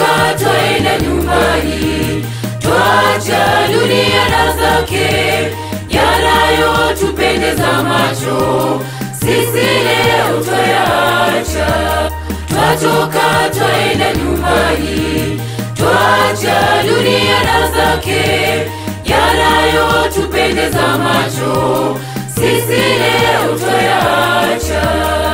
twatoka twaenda nyumbani, twacha dunia na zake, yanayotupendeza macho, sisi leo twayaacha. Twatoka twaenda nyumbani, twacha dunia na zake, yanayotupendeza macho, sisi leo twayaacha.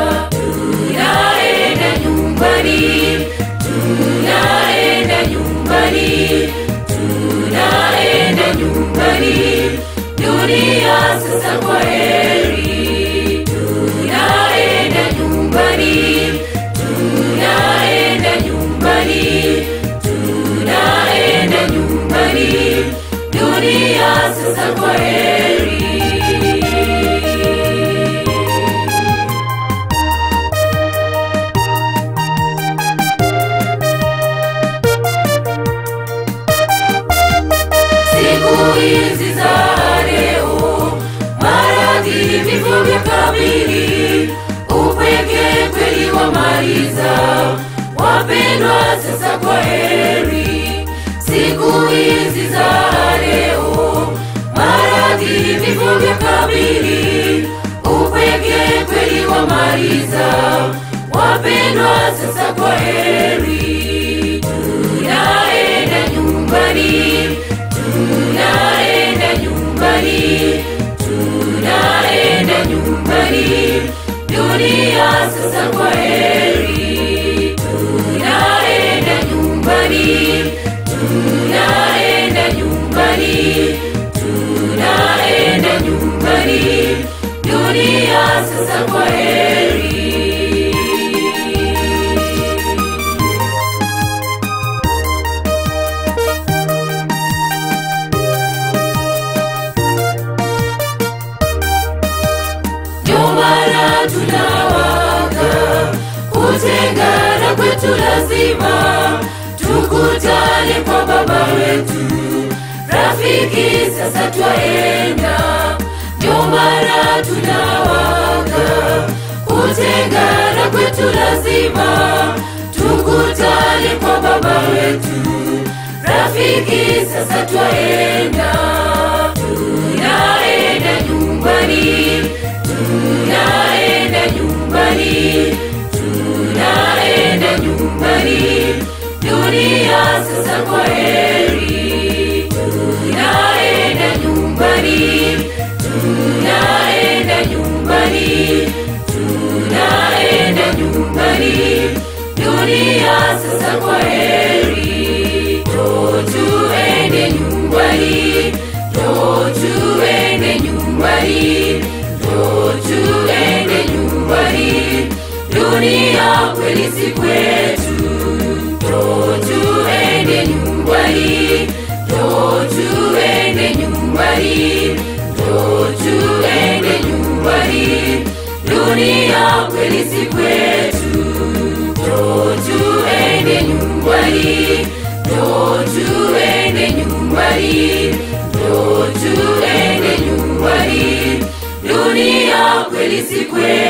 Tunaenda nyumbani, tunaenda nyumbani, tunaenda nyumbani, dunia sasa kwaheri. Tunaenda nyumbani, tunaenda nyumbani, tunaenda nyumbani, dunia sasa kwaheri. Siku hizi za leo, maradhi, vifo vya kabili, upweke kweli wamaliza, wapendwa sasa kwaheri. Siku hizi za leo, maradhi, vifo vya kabili, upweke kweli wamaliza, wapendwa sasa kwaheri. Tunaenda nyumbani, tunaenda nyumbani, tunaenda nyumbani, dunia sasa kwaheri. Tunaenda nyumbani, tunaenda nyumbani, tunaenda nyumbani, dunia sasa kwaheri. Nyumbani tunawaka, kutengana kwetu lazima, tukutane kwa baba wetu, rafiki sasa twaenda. Nyumbani tunawaka, kutengana kwetu lazima, tukutane kwa baba wetu, rafiki sasa twaenda. Tunaenda nyumbani, tunaenda nyumbani, tunaenda nyumbani, dunia sasa kwaheri. Tunaenda nyumbani, tunaenda nyumbani, tunaenda nyumbani, dunia sasa kwaheri. Tuende nyumbani, tuende nyumbani, tuende nyumbani, dunia kweli si kwetu. Tuende nyumbani, tuende nyumbani, tuende nyumbani, dunia kweli si kwetu. Tuende nyumbani, tuende nyumbani, tuende nyumbani, dunia kweli si kwetu.